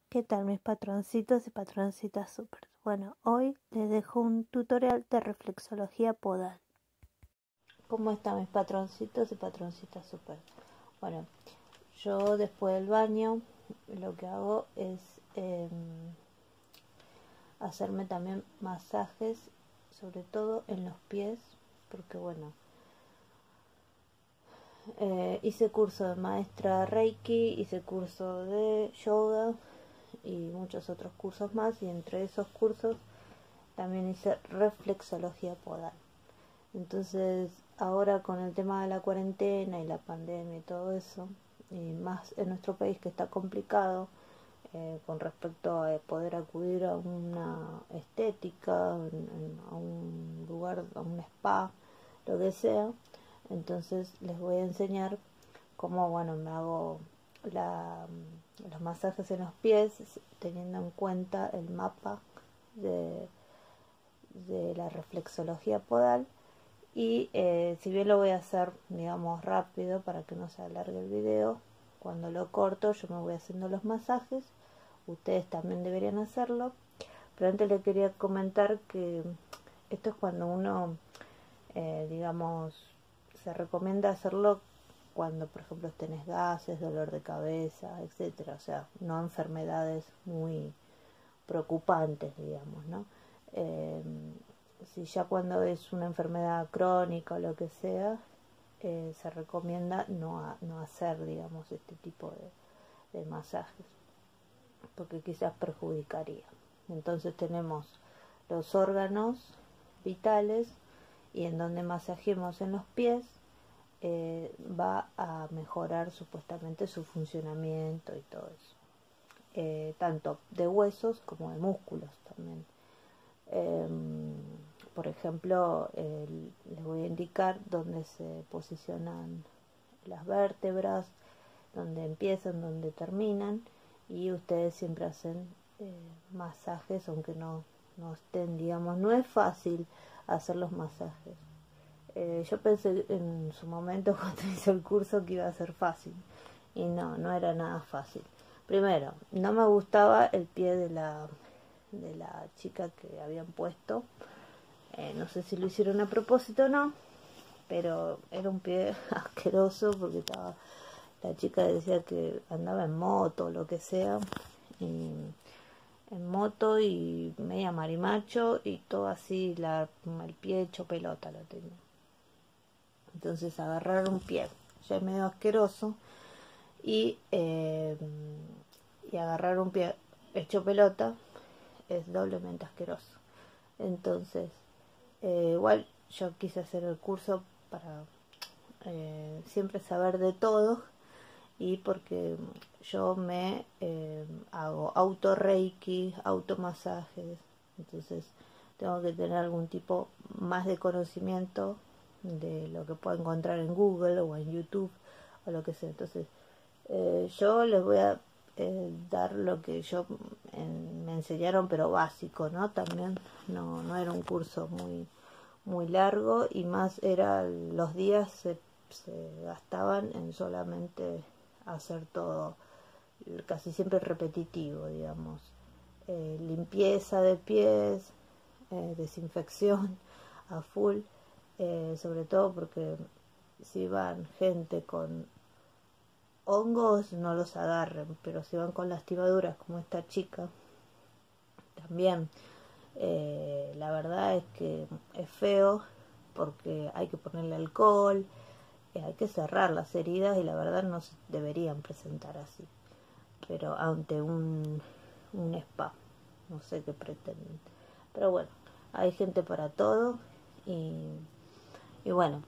¿Qué tal mis patroncitos y patroncitas super? Bueno, hoy les dejo un tutorial de reflexología podal. ¿Cómo están mis patroncitos y patroncitas super? Bueno, yo después del baño lo que hago es hacerme también masajes, sobre todo en los pies, porque bueno, hice curso de maestra Reiki, hice curso de yoga y muchos otros cursos más, y entre esos cursos también hice reflexología podal. Entonces ahora con el tema de la cuarentena y la pandemia y todo eso, y más en nuestro país que está complicado con respecto a poder acudir a una estética, a un lugar, a un spa, lo que sea, entonces les voy a enseñar cómo, bueno, me hago los masajes en los pies teniendo en cuenta el mapa de la reflexología podal. Y si bien lo voy a hacer, digamos, rápido para que no se alargue el video, cuando lo corto yo me voy haciendo los masajes. Ustedes también deberían hacerlo, pero antes les quería comentar que esto es cuando uno, digamos, se recomienda hacerlo cuando, por ejemplo, tenés gases, dolor de cabeza, etcétera, o sea, no enfermedades muy preocupantes, digamos, ¿no? Si ya cuando es una enfermedad crónica o lo que sea, se recomienda no hacer, digamos, este tipo de masajes, porque quizás perjudicaría. Entonces tenemos los órganos vitales, y en donde masajemos en los pies va a mejorar supuestamente su funcionamiento y todo eso, tanto de huesos como de músculos también. Por ejemplo, les voy a indicar dónde se posicionan las vértebras, dónde empiezan, dónde terminan, y ustedes siempre hacen masajes, aunque no estén, digamos, no es fácil hacer los masajes. Yo pensé en su momento cuando hice el curso que iba a ser fácil, y no era nada fácil. Primero, no me gustaba el pie de la chica que habían puesto. No sé si lo hicieron a propósito o no, pero era un pie asqueroso, porque la chica decía que andaba en moto o lo que sea, y en moto y media marimacho y todo así, el pie hecho pelota lo tenía. Entonces agarrar un pie ya es medio asqueroso, y agarrar un pie hecho pelota es doblemente asqueroso. Entonces igual yo quise hacer el curso para siempre saber de todo, y porque yo me hago auto reiki, automasajes, entonces tengo que tener algún tipo más de conocimiento de lo que puedo encontrar en Google o en YouTube o lo que sea. Entonces yo les voy a dar lo que me enseñaron, pero básico, ¿no? También no era un curso muy largo, y más era los días se gastaban en solamente hacer todo, casi siempre repetitivo, digamos, limpieza de pies, desinfección a full, sobre todo porque si van gente con hongos no los agarren, pero si van con lastimaduras como esta chica, también la verdad es que es feo, porque hay que ponerle alcohol, hay que cerrar las heridas, y la verdad no se deberían presentar así, pero ante un spa, no sé qué pretenden, pero bueno, hay gente para todo, y bueno,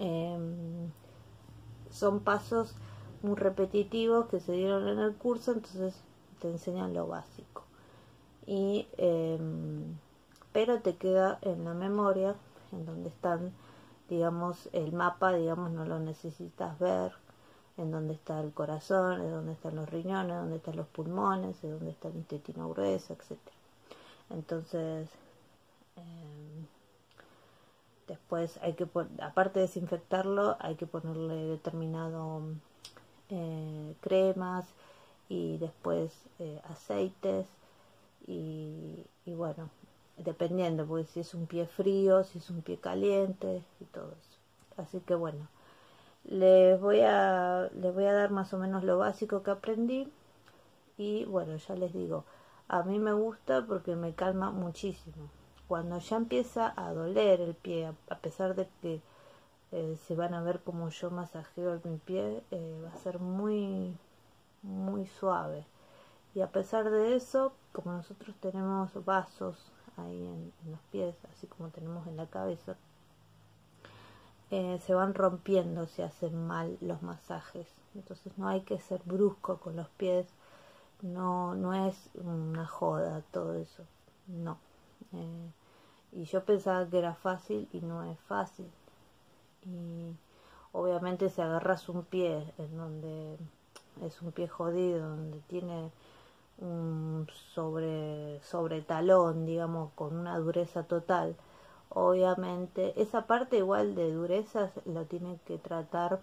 son pasos muy repetitivos que se dieron en el curso, entonces te enseñan lo básico, y pero te queda en la memoria, en donde están, digamos, el mapa, digamos, no lo necesitas ver, en donde está el corazón, en donde están los riñones, donde están los pulmones, en donde está el intestino grueso, etc. Entonces después hay que aparte de desinfectarlo, hay que ponerle determinado cremas y después aceites y bueno, dependiendo, porque si es un pie frío, si es un pie caliente y todo eso. Así que bueno, les voy a dar más o menos lo básico que aprendí y bueno, ya les digo, a mí me gusta porque me calma muchísimo. Cuando ya empieza a doler el pie, a pesar de que se van a ver como yo masajeo mi pie, va a ser muy suave. Y a pesar de eso, como nosotros tenemos vasos ahí en los pies, así como tenemos en la cabeza, se van rompiendo si hacen mal los masajes. Entonces no hay que ser brusco con los pies, no es una joda todo eso, no. Y yo pensaba que era fácil y no es fácil. Y obviamente si agarras un pie en donde es un pie jodido, donde tiene un sobre talón, digamos, con una dureza total, obviamente esa parte igual de dureza lo tiene que tratar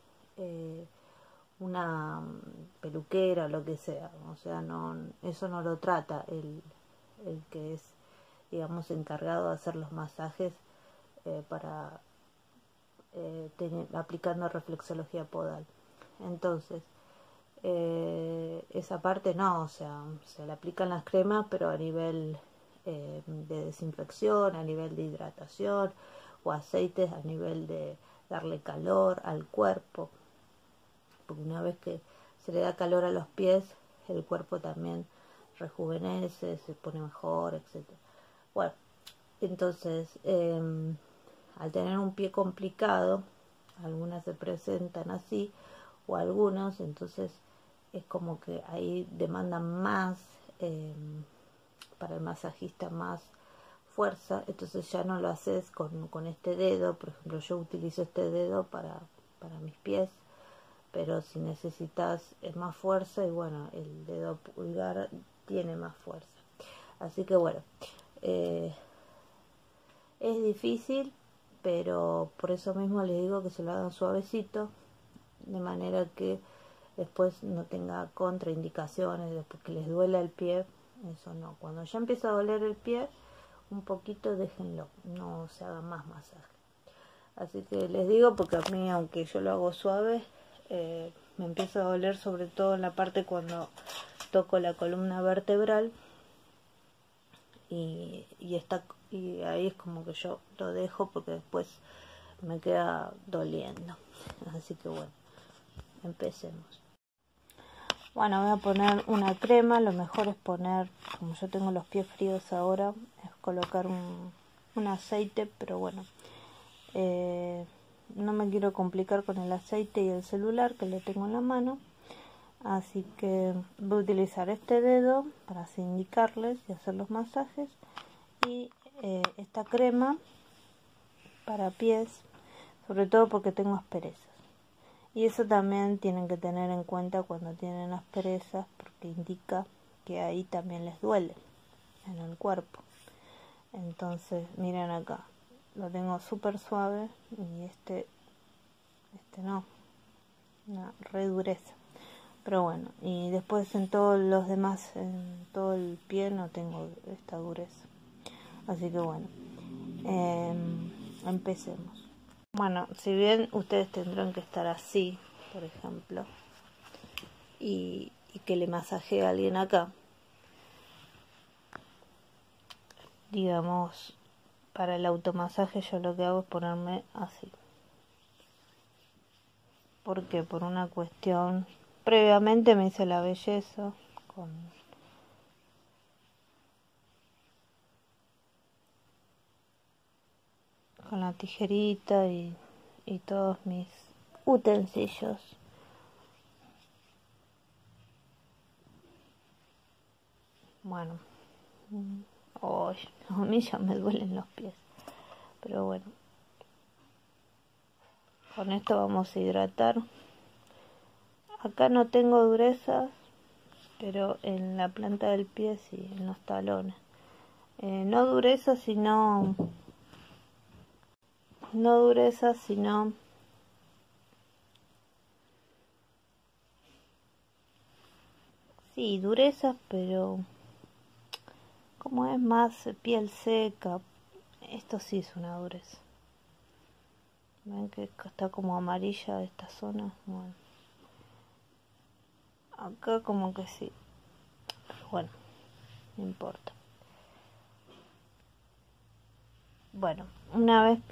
una peluquera o lo que sea, o sea, no, eso no lo trata el que es, digamos, encargado de hacer los masajes para aplicando reflexología podal. Entonces esa parte no, o sea, se le aplican las cremas, pero a nivel de desinfección, a nivel de hidratación, o aceites a nivel de darle calor al cuerpo, porque una vez que se le da calor a los pies, el cuerpo también rejuvenece, se pone mejor, etcétera. Bueno, entonces al tener un pie complicado, algunas se presentan así o algunos, entonces es como que ahí demandan más para el masajista, más fuerza, entonces ya no lo haces con este dedo. Por ejemplo, yo utilizo este dedo para mis pies, pero si necesitas más fuerza, y bueno, el dedo pulgar tiene más fuerza. Así que bueno, es difícil, pero por eso mismo les digo que se lo hagan suavecito, de manera que después no tenga contraindicaciones, después que les duela el pie, eso no. Cuando ya empieza a doler el pie, un poquito déjenlo, no se haga más masaje. Así que les digo, porque a mí, aunque yo lo hago suave, me empieza a doler sobre todo en la parte cuando toco la columna vertebral y ahí es como que yo lo dejo porque después me queda doliendo. Así que bueno, empecemos. Bueno, voy a poner una crema. Lo mejor es poner, como yo tengo los pies fríos ahora, es colocar un aceite, pero bueno, no me quiero complicar con el aceite y el celular que le tengo en la mano, así que voy a utilizar este dedo para así indicarles y hacer los masajes, y esta crema para pies, sobre todo porque tengo asperezas. Y eso también tienen que tener en cuenta cuando tienen asperezas, porque indica que ahí también les duele en el cuerpo. Entonces, miren acá, lo tengo súper suave y este no, una re dureza. Pero bueno, y después en todos los demás, en todo el pie no tengo esta dureza. Así que bueno, empecemos. Bueno, si bien ustedes tendrán que estar así, por ejemplo, y que le masajee a alguien acá, digamos, para el automasaje yo lo que hago es ponerme así. ¿Por qué? Por una cuestión, previamente me hice la belleza con la tijerita y todos mis utensilios. Bueno, hoy a mí ya me duelen los pies, pero bueno, con esto vamos a hidratar. Acá no tengo durezas, pero en la planta del pie sí, en los talones. No durezas, sino Sí, dureza, pero como es más piel seca, esto sí es una dureza. Ven que está como amarilla esta zona. Bueno, acá como que sí, pero bueno, no importa. Bueno, una vez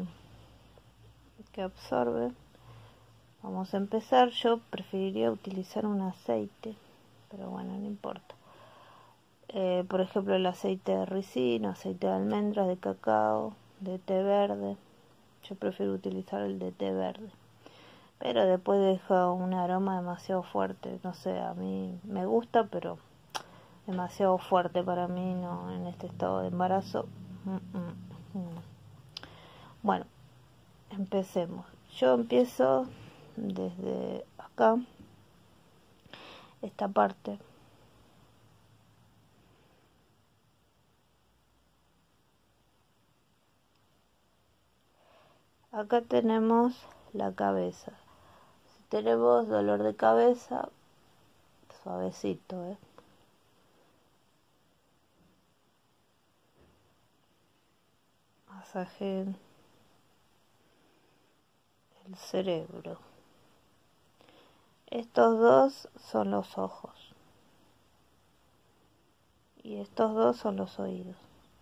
que absorbe, vamos a empezar. Yo preferiría utilizar un aceite, pero bueno, no importa. Por ejemplo, el aceite de ricino, aceite de almendras, de cacao, de té verde. Yo prefiero utilizar el de té verde, pero después deja un aroma demasiado fuerte. No sé, a mí me gusta, pero demasiado fuerte para mí, no, en este estado de embarazo. Bueno, empecemos. Yo empiezo desde acá, esta parte. Acá tenemos la cabeza. Si tenemos dolor de cabeza, suavecito, masaje el cerebro. Estos dos son los ojos y estos dos son los oídos.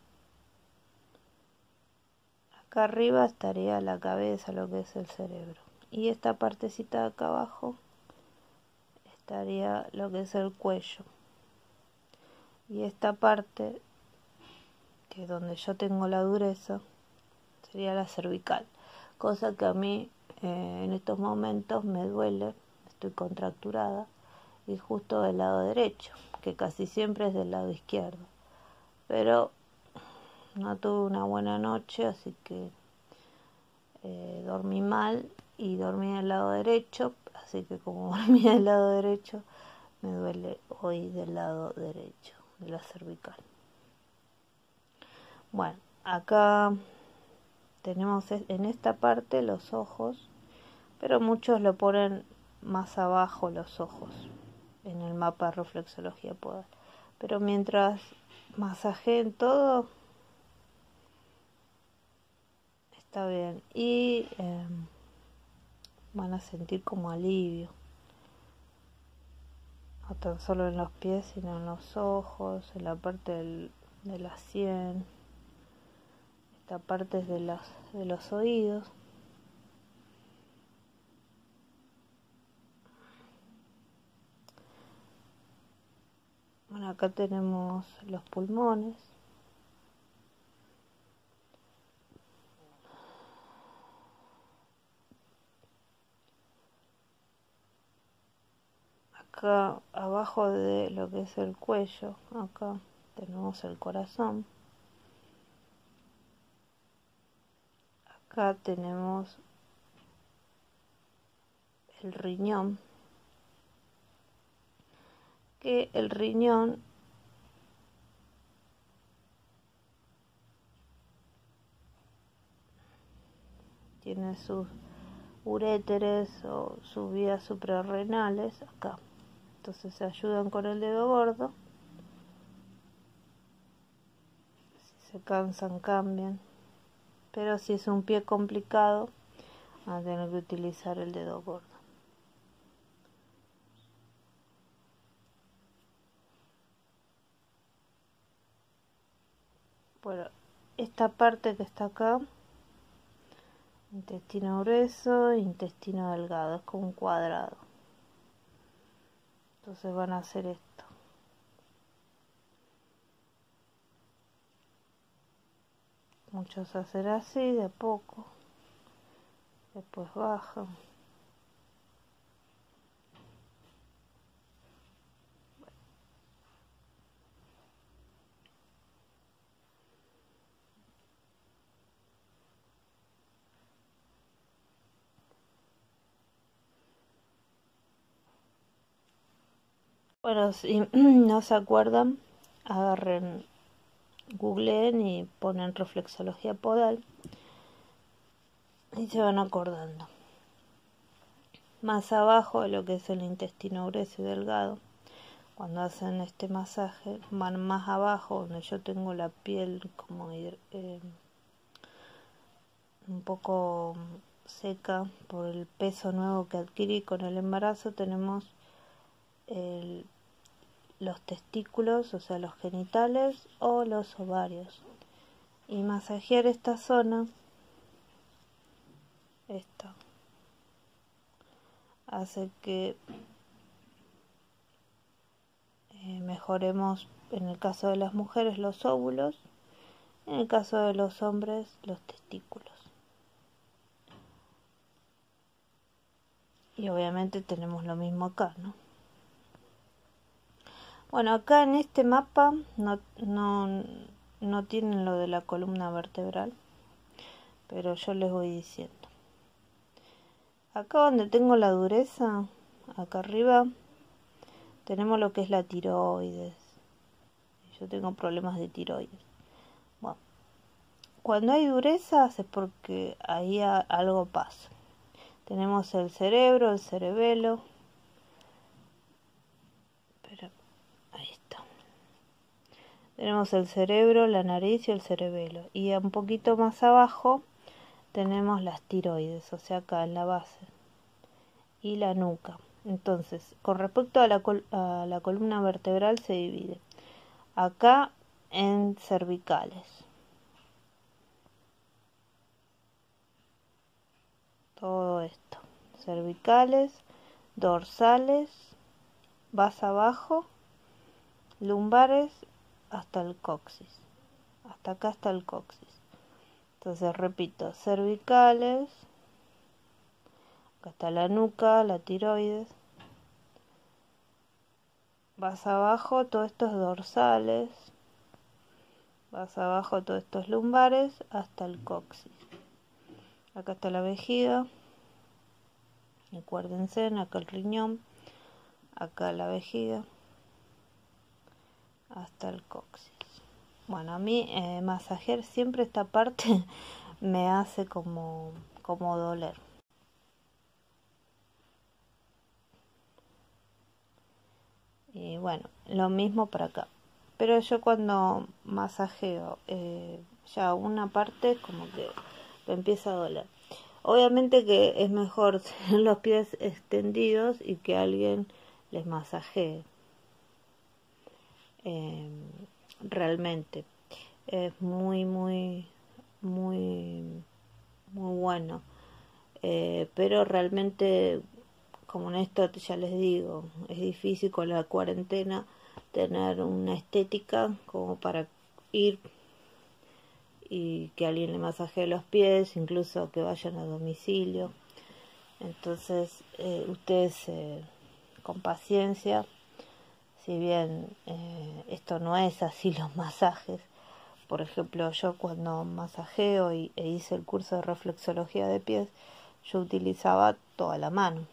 Acá arriba estaría la cabeza, lo que es el cerebro, y esta partecita de acá abajo estaría lo que es el cuello, y esta parte, que es donde yo tengo la dureza, sería la cervical, cosa que a mí en estos momentos me duele. Estoy contracturada y justo del lado derecho, que casi siempre es del lado izquierdo, pero no tuve una buena noche, así que dormí mal y dormí del lado derecho, así que como dormí del lado derecho, me duele hoy del lado derecho, de la cervical. Bueno, acá tenemos en esta parte los ojos, pero muchos lo ponen más abajo los ojos en el mapa de reflexología podal. Pero mientras masajeen todo, está bien. Y van a sentir como alivio. No tan solo en los pies, sino en los ojos, en la parte de la sien. Esta parte es de los oídos. Bueno, acá tenemos los pulmones. Acá abajo de lo que es el cuello, acá tenemos el corazón. Acá tenemos el riñón, que el riñón tiene sus uréteres o sus vías suprarrenales acá. Entonces se ayudan con el dedo gordo. Si se cansan, cambian. Pero si es un pie complicado, van a tener que utilizar el dedo gordo. Bueno, esta parte que está acá, intestino grueso, intestino delgado, es como un cuadrado. Entonces van a hacer esto. Muchos hacen así, de a poco. Después bajan. Bueno, si no se acuerdan, agarren, googleen y ponen reflexología podal y se van acordando. Más abajo de lo que es el intestino grueso y delgado, cuando hacen este masaje, van más abajo, donde yo tengo la piel como un poco seca por el peso nuevo que adquirí con el embarazo. Tenemos los testículos, o sea, los genitales o los ovarios. Y masajear esta zona, hace que mejoremos, en el caso de las mujeres, los óvulos, en el caso de los hombres, los testículos. Y obviamente tenemos lo mismo acá, ¿no? Bueno, acá en este mapa no tienen lo de la columna vertebral, pero yo les voy diciendo. Acá donde tengo la dureza, acá arriba, tenemos lo que es la tiroides. Yo tengo problemas de tiroides. Bueno, cuando hay durezas es porque ahí algo pasa. Tenemos el cerebro, el cerebelo. Pero ahí está. Tenemos el cerebro, la nariz y el cerebelo. Y un poquito más abajo tenemos las tiroides, o sea, acá en la base. Y la nuca. Entonces, con respecto a la columna vertebral se divide. Acá en cervicales. Todo esto. Cervicales, dorsales, vas abajo, lumbares, hasta el coxis. Hasta acá está el coxis. Entonces, repito, cervicales, acá está la nuca, la tiroides, vas abajo, todos estos dorsales, vas abajo, todos estos lumbares, hasta el coxis. Acá está la vejiga, acuérdense, acá el riñón, acá la vejiga, hasta el coxis. Bueno, a mí masajear siempre esta parte me hace como doler. Y bueno, lo mismo para acá. Pero yo cuando masajeo ya una parte como que me empieza a doler. Obviamente que es mejor tener los pies extendidos y que alguien les masajee. Realmente es muy bueno. Pero realmente, como en esto ya les digo, es difícil con la cuarentena tener una estética como para ir y que alguien le masajee los pies, incluso que vayan a domicilio. Entonces ustedes con paciencia, si bien esto no es así los masajes. Por ejemplo, yo cuando masajeo e hice el curso de reflexología de pies, yo utilizaba toda la mano,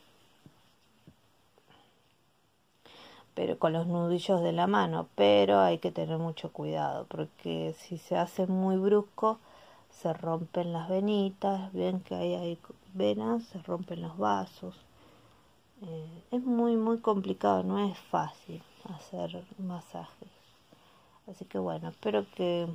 pero con los nudillos de la mano, pero hay que tener mucho cuidado porque si se hace muy brusco se rompen las venitas, ven que ahí hay venas, se rompen los vasos. Es muy complicado, no es fácil hacer masajes. Así que bueno, espero que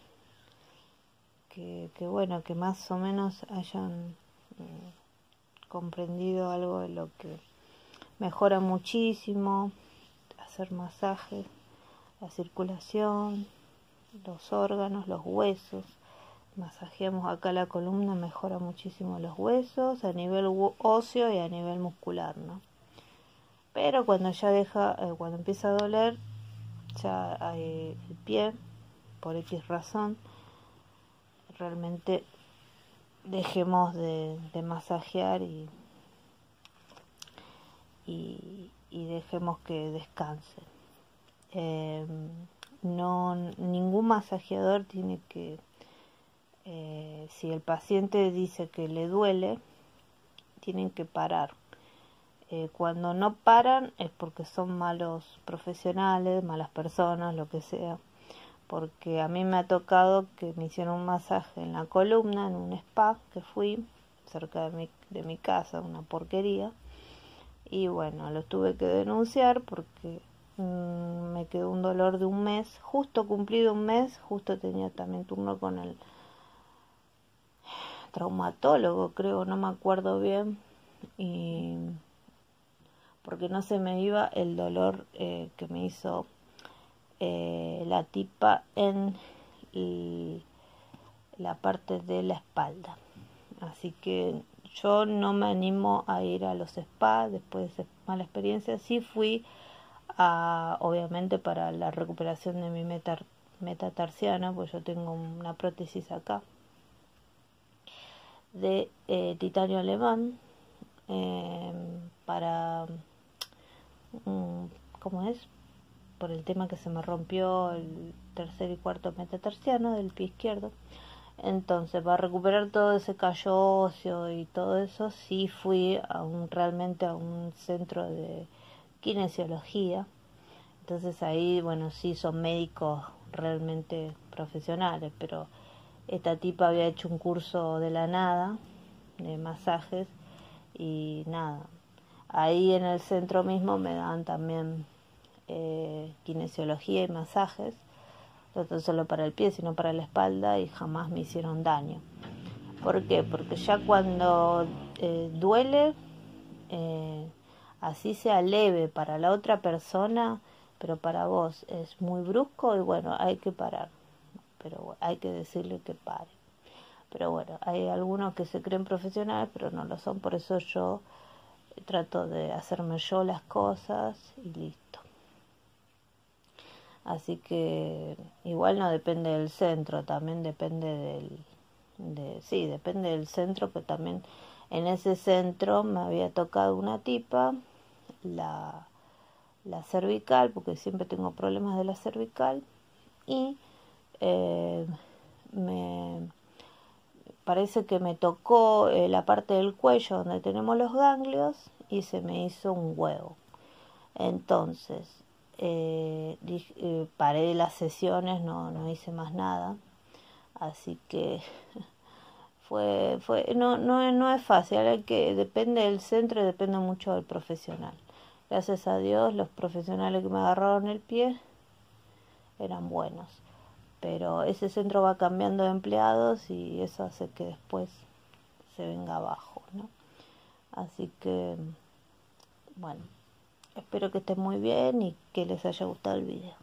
bueno, que más o menos hayan comprendido algo de lo que mejora muchísimo hacer masajes, la circulación, los órganos, los huesos. Masajeamos acá la columna, mejora muchísimo los huesos a nivel óseo y a nivel muscular, ¿no? Pero cuando ya cuando empieza a doler, ya el pie, por X razón, realmente dejemos de masajear y dejemos que descanse. Ningún masajeador tiene que, si el paciente dice que le duele, tienen que parar. Cuando no paran es porque son malos profesionales, malas personas, lo que sea. Porque a mí me ha tocado que me hicieron un masaje en la columna, en un spa que fui, cerca de mi casa, una porquería. Y bueno, lo tuve que denunciar porque me quedó un dolor de un mes, justo cumplido un mes, justo tenía también turno con el traumatólogo, creo, no me acuerdo bien, y porque no se me iba el dolor que me hizo la tipa en la parte de la espalda. Así que yo no me animo a ir a los spas después de esa mala experiencia. Sí fui obviamente para la recuperación de mi metatarsiana, pues yo tengo una prótesis acá de titanio alemán para ¿cómo es? Por el tema que se me rompió el tercer y cuarto metatarsiano del pie izquierdo. Entonces, para recuperar todo ese callo óseo y todo eso, sí fui realmente a un centro de kinesiología. Entonces ahí, bueno, sí son médicos realmente profesionales, pero esta tipa había hecho un curso de la nada, de masajes, y nada. Ahí en el centro mismo me dan también kinesiología y masajes, no solo para el pie, sino para la espalda, y jamás me hicieron daño. ¿Por qué? Porque ya cuando duele, así sea leve para la otra persona, pero para vos es muy brusco, y bueno, hay que parar, pero hay que decirle que pare. Pero bueno, hay algunos que se creen profesionales, pero no lo son, por eso yo trato de hacerme yo las cosas y listo. Así que igual no depende del centro, también depende depende del centro, que también en ese centro me había tocado una tipa, la cervical, porque siempre tengo problemas de la cervical, y me parece que me tocó la parte del cuello donde tenemos los ganglios y se me hizo un huevo. Entonces paré las sesiones, no hice más nada, así que no es fácil, depende del centro y depende mucho del profesional. Gracias a Dios los profesionales que me agarraron el pie eran buenos, pero ese centro va cambiando de empleados y eso hace que después se venga abajo, ¿no? Así que bueno, espero que estén muy bien y que les haya gustado el video.